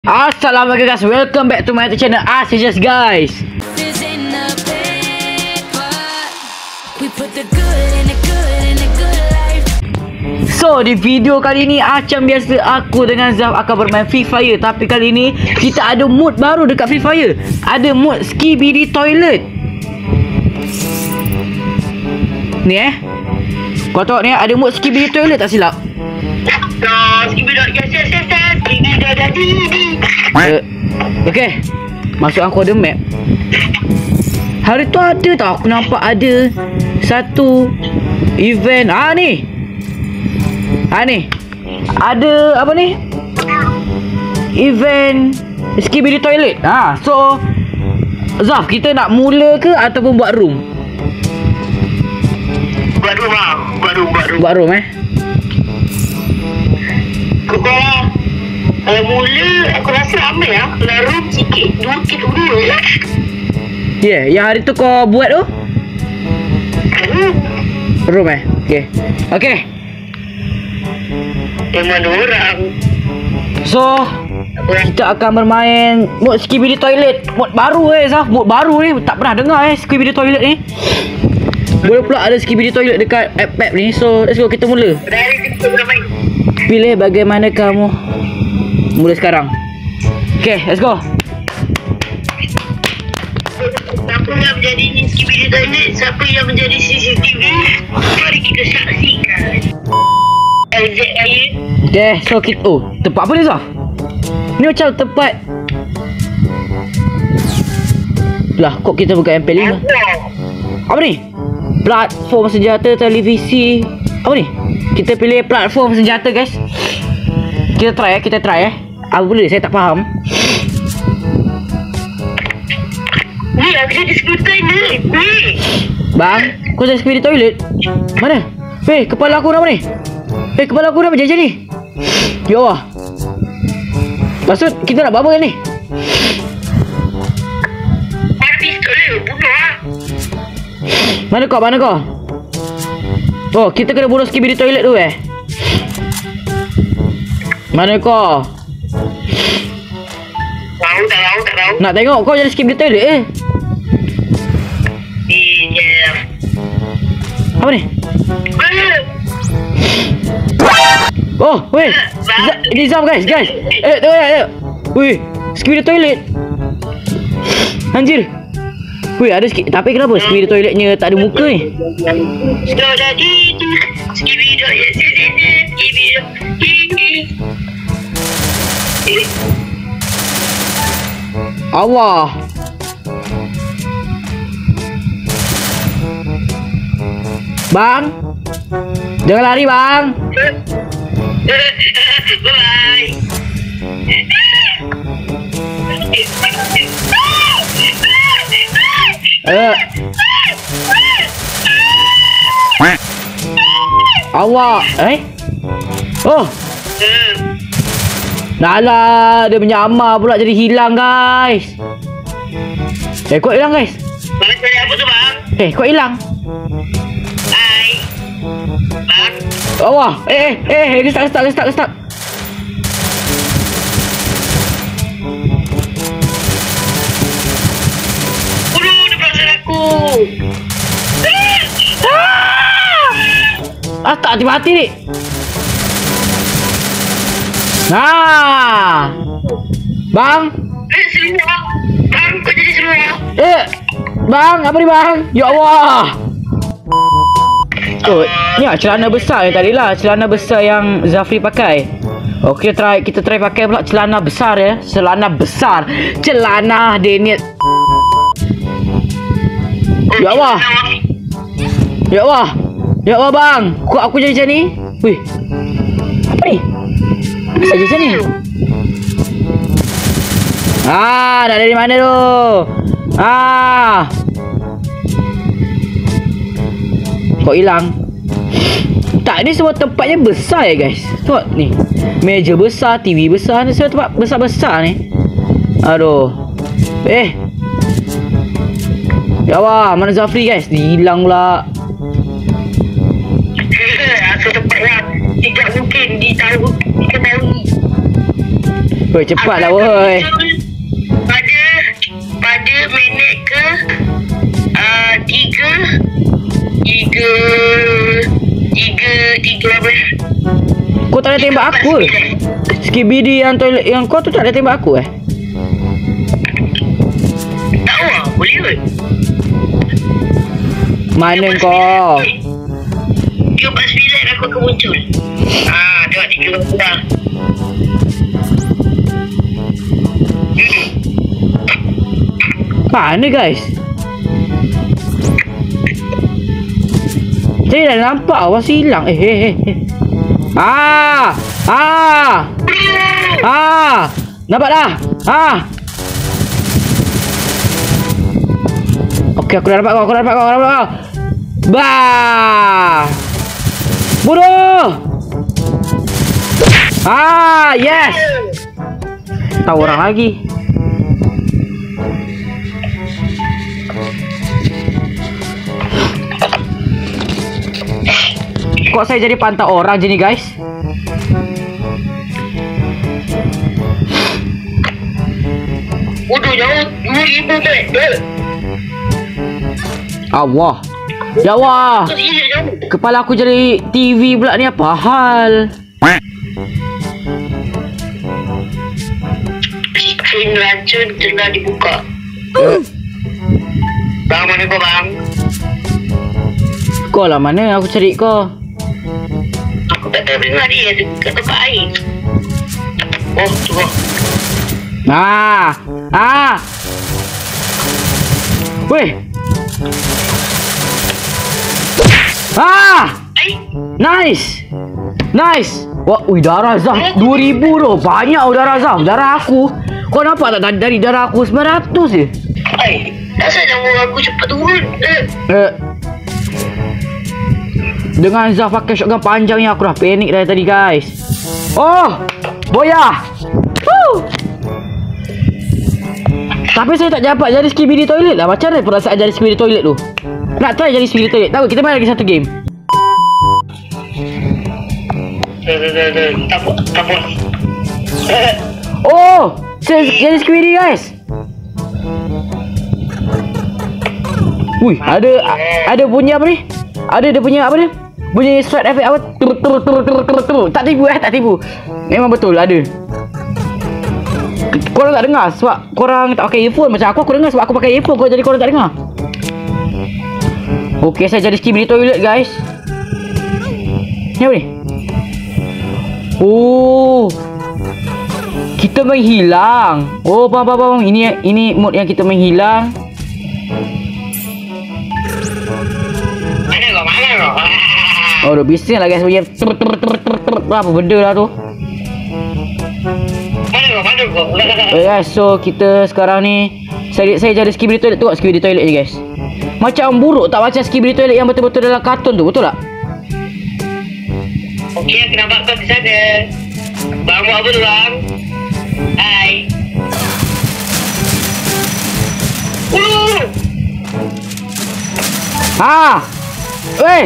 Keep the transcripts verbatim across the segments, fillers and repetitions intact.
Assalamualaikum guys, welcome back to my channel Asijaz guys. So di video kali ni macam biasa aku dengan Zaf akan bermain Free Fire. Tapi kali ni kita ada mood baru dekat Free Fire. Ada mood Skibidi Toilet. Ni eh, kau tengok ni ada mood Skibidi Toilet tak silap. Uh, okay, masuk aku ada map. Hari tu ada tau, aku nampak ada satu event. Ah ni, ah ni ada apa ni, event Skibidi Toilet. Ah, so Zaf, kita nak mula ke ataupun buat room? Buat room lah, buat room, buat room. Buat room eh. Kalau kalau mula aku rasa ramai lah. Kalau room sikit, dua kita dulu lah. Ya, yeah, yang hari tu kau buat tu Room room eh. Okay, okay. Memang dua orang. So kita akan bermain mod Skibidi Toilet. Mod baru eh Zaf, mod baru ni. Tak pernah dengar eh Skibidi Toilet ni. Boleh pula ada Skibidi Toilet dekat app-app ni. So let's go, kita mula. Dari kita mula main. Pilih bagaimana kamu mula sekarang. Okay, let's go. Siapa yang menjadi Skibidi Toilet, siapa yang menjadi C C T V, mari kita saksikan. L Z saya. Okay, so kita, oh tempat apa ni Zaf? Ni macam tempat. Lah, kok kita buka M P lima? Apa ni? Platform senjata televisi. Apa ni? Kita pilih platform senjata guys. Kita try eh, kita try eh. Apa boleh, saya tak faham. Ni aku jadi Skibidi Toilet. Ni Bang, kau jadi Skibidi Toilet? Mana? Hei, kepala aku nama ni. Hei, kepala aku nama macam ni. Ya Allah. Maksud kita nak buat apa ni? mana pistol dia, bunuh lah. Mana kau? Mana kau? Oh, kita kena bunuh Skibidi Toilet tu eh. Mana kau? Tahu tak tahu tak tahu. Nak tengok kau jadi Skibidi Toilet eh. Ni je. Apa ni? Oh, weh. Ini Zaf guys, guys. Eh, tengok ya, tengok. Weh, Skibidi Toilet. Anjir. Weh, ada sikit. Tapi kenapa Skibidi Toiletnya tak ada muka ni? Sudah jadi tu. Skibidi Toilet. Skibidi Toilet. Allah. Bang, jangan lari bang. Bye. Eh. Allah, eh? Oh. Nalah, dia punya amal pula jadi hilang guys. Eh, kok hilang guys? Bang cari apa tu bang? Eh, kok hilang? Hai. Bang. Allah, eh, eh, eh, start, start, start, start. Bunuh dia belakang aku. Ah, tak hati-hati ni. Nah. Bang. Eh, semua. Bang, kau jadi semua. Eh, bang, apa ni bang? Ya Allah. Oh, ni lah celana besar yang tadi lah. Celana besar yang Zafri pakai. Okey, try, kita try pakai pula celana besar ya. Celana besar. Celana Daniel. Ya Allah. Ya Allah. Ya Allah bang. Kok aku jadi macam ni? Wih. Apa ni? Bisa jadi macam ni? Ah, dah dari mana tu? Ah. Kok hilang? Tak, ni semua tempatnya besar ya guys. Tengok ni. Meja besar, T V besar, ni semua tempat besar-besar ni. Aduh. Eh. Ya Allah, mana Zafri guys? Hilang pula. Aku tempat yang tidak mungkin ditahu, diketahui. Woi, cepatlah woi. Pada pada minit ke uh, tiga tiga tiga tiga apa? Kau tak ada tembak aku. Skibidi yang toilet yang kau tu tak ada tembak aku eh? Tak tahu lah, boleh ke? Mana kau? tiga empat sembilan aku akan muncul. Haa, tengok tiga empat sembilan. Hmm. Mana guys? Saya dah nampak awas hilang. Eh eh eh. eh. Ah! Ah! Ah! Nampak dah? Ah! Okey, aku dah dapat kau, aku dah dapat kau, aku dah dapat kau. Bah! Bodoh! Ah, yes! Tahu orang lagi. Kok saya jadi pantau orang je ni guys? Bodoh jauh, dua ribu tu eh. Allah. Ya Allah. Kepala aku jadi T V pula ni, apa hal? Screen racun tengah dibuka. Bang, mana kau bang? Kau lah mana? Aku cari kau. Aku tak tahu dengar dia kat tempat air. Oh, tu kau. Ah. Ah. Weh. Ah. Air? Nice. Nice. Wah, ui darah Zah dua ribu tu. Banyak oh darah Zah. Darah aku. Kau nampak tak dari darah aku sembilan ratus je. Air. Asal nama aku cepat turun. Eh. Eh. Dengan Zah pakai shotgun panjang ni aku dah panik dari tadi guys. Oh. Boya. Woo. Tapi saya tak dapat jadi skibidi toilet lah. Macam mana perasaan jadi skibidi toilet tu? Nak try jadi skibidi toilet. Tahu kita main lagi satu game. Tak apa, tak apa. Oh, saya jadi skibidi guys. Wih, ada ada bunyi apa ni? Ada dia punya apa ni? Bunyi strike effect apa? Tur tur tur tur tur tur. Tak tipu eh, tak tipu. Memang betul ada. Korang tak dengar sebab korang tak pakai earphone. Macam aku, aku dengar sebab aku pakai earphone. Kau jadi korang tak dengar. Okey, saya jadi skibidi toilet guys. Ni apa ni? Oh, kita menghilang. Oh, faham, faham, faham. Ini ini mode yang kita menghilang. Mana kau, mana kau? Oh, dah bising lah guys. Punya apa benda lah tu. Mana kau, mana kau? Okay guys, so kita sekarang ni Saya saya jadi skibidi toilet. Tengok skibidi toilet ni guys. Macam buruk tak, macam skibidi toilet yang betul-betul dalam kartun tu. Betul tak? Okey, aku nampak kau di sana. Bang, buat apa tu bang? Hai. Uh. Ah! Weh!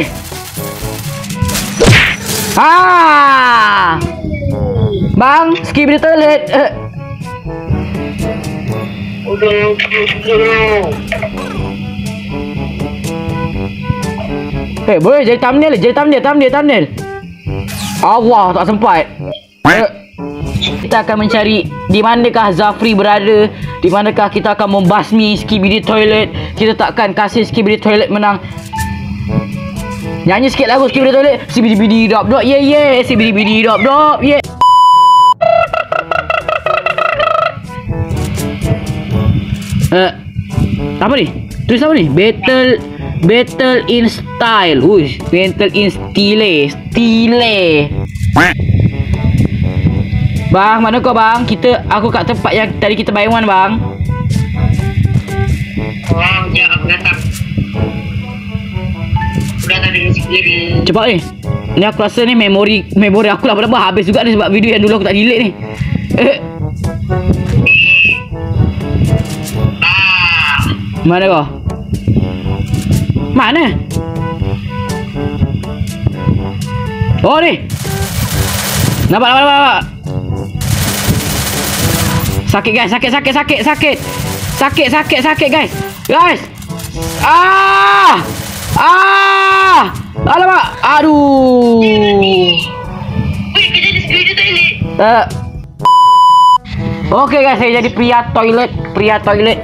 Ah! Bang, skibidi toilet. Eh. Udah, udah. Eh, boleh jadi thumbnail, jadi thumbnail, thumbnail, thumbnail. Allah, tak sempat. Eh, kita akan mencari di manakah Zafri berada, di manakah kita akan membasmi skibidi toilet. Kita takkan kasih skibidi toilet menang. Nyanyi sikit lagu skibidi toilet. Skibidi dop dop, yeah yeah. Skibidi dop dop, yeah. Eh, apa ni? Tulis apa ni? Battle Battle in style. Uish, battle in style. Style. Bang, mana kau bang? Kita aku kat tempat yang tadi kita buy one bang. Oh, ya aku datang. Sudah tak ada sendiri. Cepat ni. Ni aku rasa ni memori memori aku lah pada habis juga ni sebab video yang dulu aku tak delete ni. Eh. Ah. Mana kau? Mana? Oh ni. Nampak, nampak, nampak. Sakit guys, sakit sakit sakit sakit. Sakit sakit sakit guys. Guys. Ah! Ah! Alamak. Aduh. Weh, kerja di sekali toilet. Uh. Okey guys, saya jadi pria toilet, pria toilet.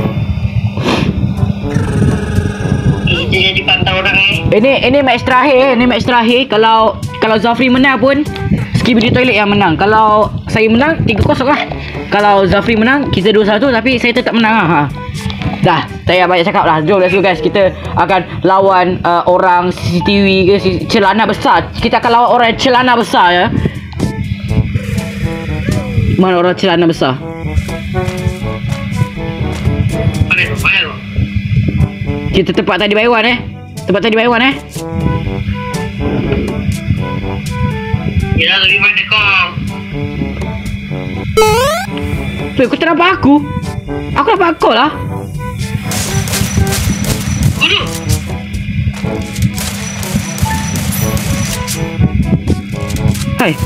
Eh, dia jadi pantau orang eh. Ini ini match terakhir, ini match terakhir. Kalau kalau Zafri menang pun Skibidi Toilet yang menang. Kalau saya menang tiga kosong lah. Kalau Zafri menang kita dua satu, tapi saya tetap menang lah. Ha. Dah, saya banyak cakap lah. Jom let's go guys. Kita akan lawan uh, orang C C T V ke celana besar. Kita akan lawan orang celana besar ya. Mana orang celana besar? Mana tu? Mana tu? Kita tempat tadi by one eh. Tempat tadi by one eh. Ya, dari mana kau? Weh, kau tak nampak aku? Aku nampak kau lah. Guru. Hai.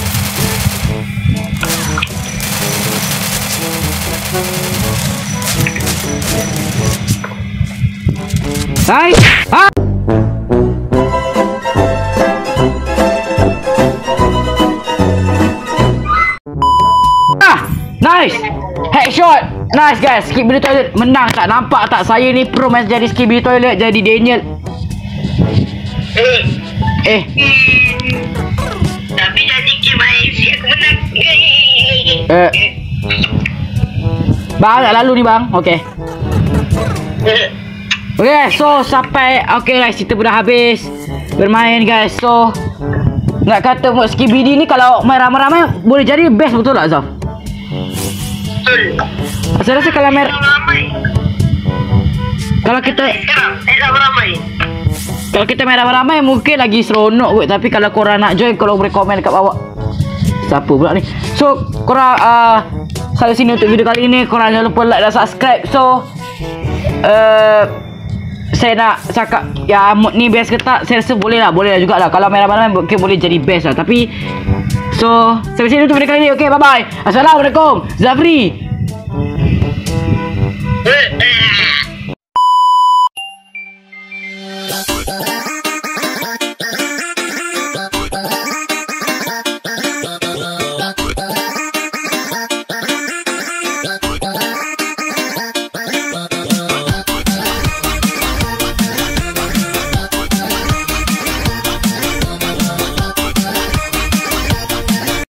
Hai. Ah. Ah, nice. Headshot. Nice guys. Skibidi Toilet menang tak? Nampak tak? Saya ni pro match jadi Skibidi Toilet, jadi Daniel. Eh. Eh. Hmm. Tapi jadi game I F C aku menang. Eh. Bang, tak lalu ni bang. Okey. Eh. Okay, so sampai okay guys, kita pun dah habis bermain guys. So nak kata mod Skibidi ni kalau main ramai-ramai boleh jadi best, betul tak Zaf? Betul. Saya rasa kalau main Ramai. kalau kita Sekarang, eh ramai. kalau kita main ramai-ramai mungkin lagi seronok kot. Tapi kalau korang nak join, korang boleh komen kat bawah. Siapa pula ni? So korang uh, sampai sini untuk video kali ni. Korang jangan lupa like dan subscribe. So uh, saya nak cakap ya mod ni best ke tak, saya rasa boleh lah, boleh lah jugalah. Kalau main ramai-ramai mungkin boleh jadi best lah. Tapi so sampai sini untuk video kali ni. Okay, bye bye. Assalamualaikum Zafri. Eh.